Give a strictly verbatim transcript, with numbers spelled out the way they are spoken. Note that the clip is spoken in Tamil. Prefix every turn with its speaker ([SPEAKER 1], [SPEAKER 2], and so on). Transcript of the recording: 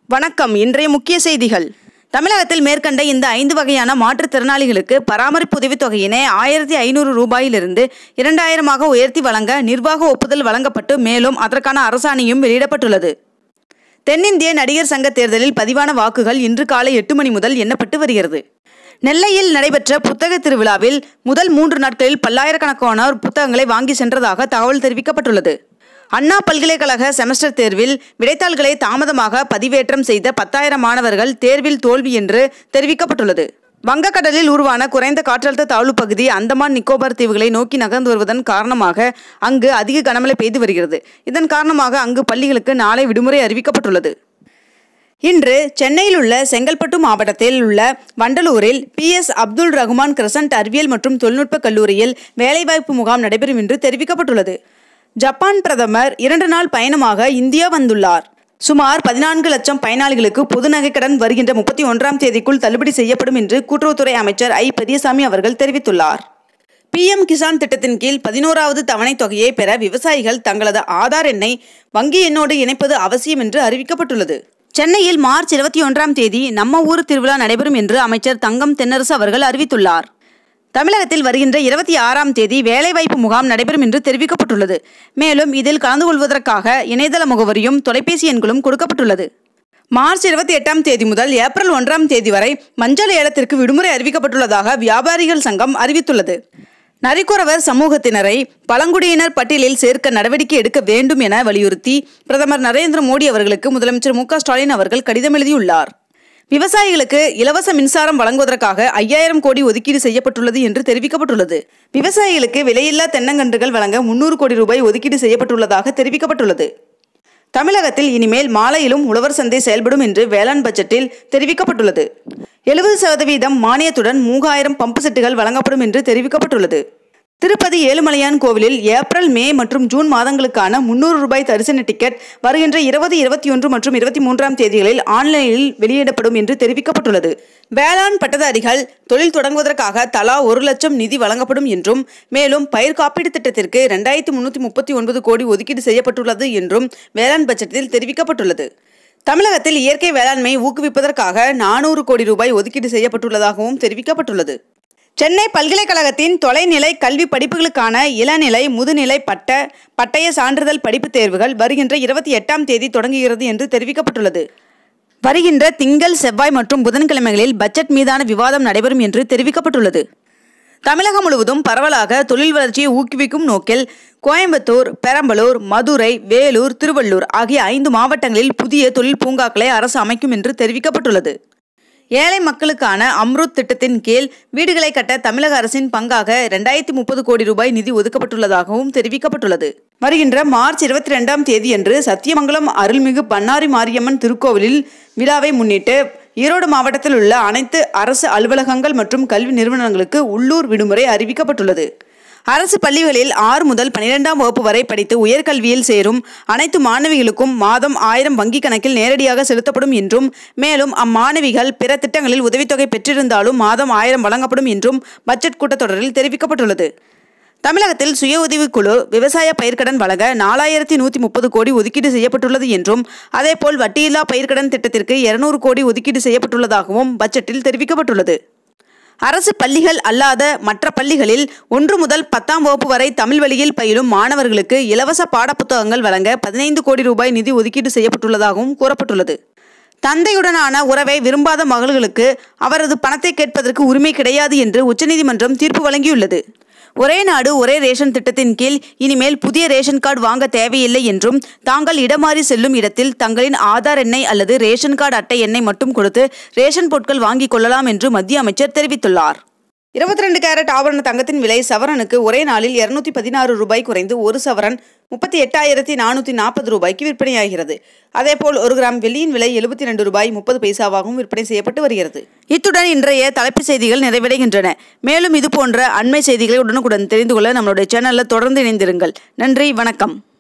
[SPEAKER 1] வணக்கம். இன்றைய முக்கிய செய்திகள். தமிழகத்தில் மேற்கண்ட இந்த ஐந்து வகையான மாற்றுத்திறனாளிகளுக்கு பராமரிப்பு உதவித்தொகையினை ஆயிரத்தி ஐநூறு ரூபாயிலிருந்து இரண்டாயிரமாக உயர்த்தி வழங்க நிர்வாக ஒப்புதல் வழங்கப்பட்டு மேலும் அதற்கான அரசாணையும் வெளியிடப்பட்டுள்ளது. தென்னிந்திய நடிகர் சங்க தேர்தலில் பதிவான வாக்குகள் இன்று காலை எட்டு மணி முதல் எண்ணப்பட்டு வருகிறது. நெல்லையில் நடைபெற்ற புத்தக திருவிழாவில் முதல் மூன்று நாட்களில் பல்லாயிரக்கணக்கானோர் புத்தகங்களை வாங்கி சென்றதாக தகவல் தெரிவிக்கப்பட்டுள்ளது. அண்ணா பல்கலைக்கழக செமஸ்டர் தேர்வில் விடைத்தாள்களை தாமதமாக பதிவேற்றம் செய்த பத்தாயிரம் மாணவர்கள் தேர்வில் தோல்வி என்று தெரிவிக்கப்பட்டுள்ளது. வங்கக்கடலில் உருவான குறைந்த காற்றழுத்த தாழ்வு பகுதி அந்தமான் நிக்கோபார் தீவுகளை நோக்கி நகர்ந்து வருவதன் காரணமாக அங்கு அதிக கனமழை பெய்து வருகிறது. இதன் காரணமாக அங்கு பள்ளிகளுக்கு நாளை விடுமுறை அறிவிக்கப்பட்டுள்ளது. இன்று சென்னையில் உள்ள செங்கல்பட்டு மாவட்டத்தில் உள்ள வண்டலூரில் B S Abdul Rahman Crescent அறிவியல் மற்றும் தொழில்நுட்ப கல்லூரியில் வேலைவாய்ப்பு முகாம் நடைபெறும் என்று தெரிவிக்கப்பட்டுள்ளது. ஜப்பான் பிரதமர் இரண்டு நாள் பயணமாக இந்தியா வந்துள்ளார். சுமார் பதினான்கு லட்சம் பயனாளிகளுக்கு பொது நகைக்கடன் வருகின்ற முப்பத்தி ஒன்றாம் தேதிக்குள் தள்ளுபடி செய்யப்படும் என்று கூட்டுறவுத்துறை அமைச்சர் ஐ பெரியசாமி அவர்கள் தெரிவித்துள்ளார். பி எம் கிசான் திட்டத்தின் கீழ் பதினோராவது தவணை தொகையை பெற விவசாயிகள் தங்களது ஆதார் எண்ணை வங்கி எண்ணோடு இணைப்பது அவசியம் என்று அறிவிக்கப்பட்டுள்ளது. சென்னையில் மார்ச் இருபத்தி ஒன்றாம் தேதி நம்ம ஊர் திருவிழா நடைபெறும் என்று அமைச்சர் தங்கம் தென்னரசு அவர்கள் அறிவித்துள்ளார். தமிழகத்தில் வருகின்ற இருபத்தி ஆறாம் தேதி வேலைவாய்ப்பு முகாம் நடைபெறும் என்று தெரிவிக்கப்பட்டுள்ளது. மேலும் இதில் கலந்து கொள்வதற்காக இணையதள முகவரியும் தொலைபேசி எண்களும் கொடுக்கப்பட்டுள்ளது. மார்ச் இருபத்தி எட்டாம் தேதி முதல் ஏப்ரல் ஒன்றாம் தேதி வரை மஞ்சள் ஏலத்திற்கு விடுமுறை அறிவிக்கப்பட்டுள்ளதாக வியாபாரிகள் சங்கம் அறிவித்துள்ளது. நரிக்குறவர் சமூகத்தினரை பழங்குடியினர் பட்டியலில் சேர்க்க நடவடிக்கை எடுக்க வேண்டும் என வலியுறுத்தி பிரதமர் நரேந்திர மோடி அவர்களுக்கு முதலமைச்சர் மு க ஸ்டாலின் அவர்கள் கடிதம் எழுதியுள்ளார். விவசாயிகளுக்கு இலவச மின்சாரம் வழங்குவதற்காக ஐயாயிரம் கோடி ஒதுக்கீடு செய்யப்பட்டுள்ளது என்று தெரிவிக்கப்பட்டுள்ளது. விவசாயிகளுக்கு விலையில்லா தென்னங்கன்றுகள் வழங்க முன்னூறு கோடி ரூபாய் ஒதுக்கீடு செய்யப்பட்டுள்ளதாக தெரிவிக்கப்பட்டுள்ளது. தமிழகத்தில் இனிமேல் மாலையிலும் உழவர் சந்தை செயல்படும் என்று வேளாண் பட்ஜெட்டில் தெரிவிக்கப்பட்டுள்ளது. எழுபது சதவீதம் மானியத்துடன் மூவாயிரம் பம்பு செட்டுகள் வழங்கப்படும் என்று தெரிவிக்கப்பட்டுள்ளது. திருப்பதி ஏழுமலையான் கோவிலில் ஏப்ரல் மே மற்றும் ஜூன் மாதங்களுக்கான முன்னூறு ரூபாய் தரிசன டிக்கெட் வருகின்ற இருபது இருபத்தி ஒன்று மற்றும் இருபத்தி மூன்றாம் தேதிகளில் ஆன்லைனில் வெளியிடப்படும் என்று தெரிவிக்கப்பட்டுள்ளது. வேளாண் பட்டதாரிகள் தொழில் தொடங்குவதற்காக தலா ஒரு லட்சம் நிதி வழங்கப்படும் என்றும் மேலும் பயிர் காப்பீடு திட்டத்திற்கு இரண்டாயிரத்தி முன்னூற்றி முப்பத்தி ஒன்பது கோடி ஒதுக்கீடு செய்யப்பட்டுள்ளது என்றும் வேளாண் பட்ஜெட்டில் தெரிவிக்கப்பட்டுள்ளது. தமிழகத்தில் இயற்கை வேளாண்மை ஊக்குவிப்பதற்காக நானூறு கோடி ரூபாய் ஒதுக்கீடு செய்யப்பட்டுள்ளதாகவும் தெரிவிக்கப்பட்டுள்ளது. சென்னை பல்கலைக்கழகத்தின் தொலைநிலை கல்வி படிப்புகளுக்கான இளநிலை முதுநிலை பட்ட பட்டய சான்றிதழ் படிப்பு தேர்வுகள் வருகின்ற இருபத்தி எட்டாம் தேதி தொடங்குகிறது என்று தெரிவிக்கப்பட்டுள்ளது. வருகின்ற திங்கள் செவ்வாய் மற்றும் புதன்கிழமைகளில் பட்ஜெட் மீதான விவாதம் நடைபெறும் என்று தெரிவிக்கப்பட்டுள்ளது. தமிழகம் முழுவதும் பரவலாக தொழில் வளர்ச்சியை ஊக்குவிக்கும் நோக்கில் கோயம்புத்தூர், பெரம்பலூர், மதுரை, வேலூர், திருவள்ளூர் ஆகிய ஐந்து மாவட்டங்களில் புதிய தொழில் பூங்காக்களை அரசு அமைக்கும் என்று தெரிவிக்கப்பட்டுள்ளது. ஏழை மக்களுக்கான அம்ருத் திட்டத்தின் கீழ் வீடுகளை கட்ட தமிழக அரசின் பங்காக இரண்டாயிரத்தி முப்பது கோடி ரூபாய் நிதி ஒதுக்கப்பட்டுள்ளதாகவும் தெரிவிக்கப்பட்டுள்ளது. வருகின்ற மார்ச் இருபத்தி இரண்டாம் தேதியன்று சத்தியமங்கலம் அருள்மிகு பண்ணாரி மாரியம்மன் திருக்கோவிலில் விழாவை முன்னிட்டு ஈரோடு மாவட்டத்தில் உள்ள அனைத்து அரசு அலுவலகங்கள் மற்றும் கல்வி நிறுவனங்களுக்கு உள்ளூர் விடுமுறை அறிவிக்கப்பட்டுள்ளது. அரசு பள்ளிகளில் ஆறு முதல் பனிரெண்டாம் வகுப்பு வரை படித்து உயர்கல்வியில் சேரும் அனைத்து மாணவிகளுக்கும் மாதம் ஆயிரம் வங்கி கணக்கில் நேரடியாக செலுத்தப்படும் என்றும் மேலும் அம்மாணவிகள் பிற திட்டங்களில் உதவித்தொகை பெற்றிருந்தாலும் மாதம் ஆயிரம் வழங்கப்படும் என்றும் பட்ஜெட் கூட்டத்தொடரில் தெரிவிக்கப்பட்டுள்ளது. தமிழகத்தில் சுய உதவிக்குழு விவசாய பயிர்க்கடன் வழங்க நாலாயிரத்தி நூற்றி முப்பது கோடி ஒதுக்கீடு செய்யப்பட்டுள்ளது என்றும் அதேபோல் வட்டியில்லா பயிர்க்கடன் திட்டத்திற்கு இருநூறு கோடி ஒதுக்கீடு செய்யப்பட்டுள்ளதாகவும் பட்ஜெட்டில் தெரிவிக்கப்பட்டுள்ளது. அரசு பள்ளிகள் அல்லாத மற்ற பள்ளிகளில் ஒன்று முதல் பத்தாம் வகுப்பு வரை தமிழ் வழியில் பயிலும் மாணவர்களுக்கு இலவச பாடப்புத்தகங்கள் வழங்க பதினைந்து கோடி ரூபாய் நிதி ஒதுக்கீடு செய்யப்பட்டுள்ளதாகவும் கூறப்பட்டுள்ளது. தந்தையுடனான உறவை விரும்பாத மகள்களுக்கு அவரது பணத்தை கேட்பதற்கு உரிமை கிடையாது என்று உச்சநீதிமன்றம் தீர்ப்பு வழங்கியுள்ளது. ஒரே நாடு ஒரே ரேஷன் திட்டத்தின் கீழ் இனிமேல் புதிய ரேஷன் கார்டு வாங்க தேவையில்லை என்றும் தாங்கள் இடமாறி செல்லும் இடத்தில் தங்களின் ஆதார் எண்ணை அல்லது ரேஷன் கார்டு அட்டை எண்ணை மட்டும் கொடுத்து ரேஷன் பொருட்கள் வாங்கிக் கொள்ளலாம் என்று மத்திய அமைச்சர் தெரிவித்துள்ளார். இருபத்தி ரெண்டு கேரட் ஆபரண தங்கத்தின் விலை சவரனுக்கு ஒரே நாளில் இருநூத்தி பதினாறு ரூபாய் குறைந்து ஒரு சவரன் முப்பத்தி எட்டாயிரத்தி நானூற்றி நாற்பது ரூபாய்க்கு விற்பனையாகிறது. அதேபோல் ஒரு கிராம் வெள்ளியின் விலை எழுபத்தி ரெண்டு ரூபாய் முப்பது பைசாவாகவும் விற்பனை செய்யப்பட்டு வருகிறது. இத்துடன் இன்றைய தலைப்புச் செய்திகள் நிறைவடைகின்றன. மேலும் இது போன்ற அண்மை செய்திகளை உடனுக்குடன் தெரிந்து கொள்ள நம்மளுடைய சேனலில் தொடர்ந்து இணைந்திருங்கள். நன்றி, வணக்கம்.